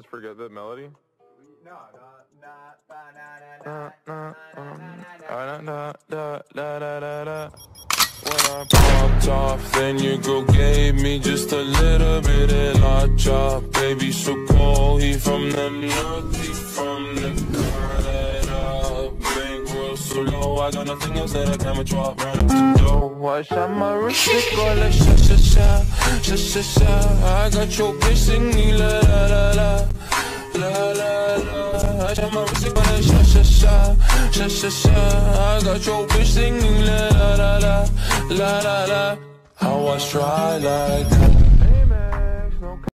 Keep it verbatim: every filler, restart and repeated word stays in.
just forget the melody? No, no. When I popped off, then your girl gave me just a little bit of la chop. Baby, so cold, he from the north, he from the Canada. Bankroll so low, I got nothing else that I can withdraw. Run up the door, I shot my wrist, it go like sha sha sha, sha sha sha. I got your bitch singing la la la la. La la la, I shot my wrist, it go like sha sha sha, sha sha sha. I got your bitch singing la la la la, la la la. How I try like